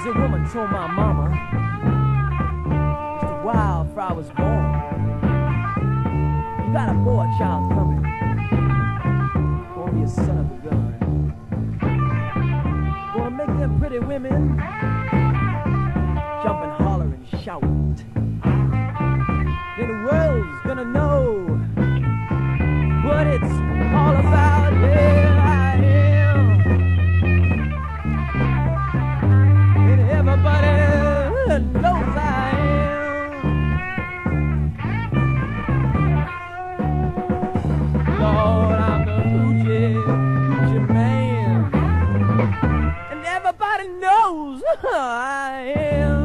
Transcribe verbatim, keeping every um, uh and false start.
a woman told my mama, Mister Wildflower was born. You got a boy child coming. Gonna be a son of a gun. Gonna make them pretty women jump and holler and shout. Then the world's gonna know what it's all about. Yeah, I am. And everybody knows I am. Lord, I'm the Hootchie, Hootchie man. And everybody knows I am.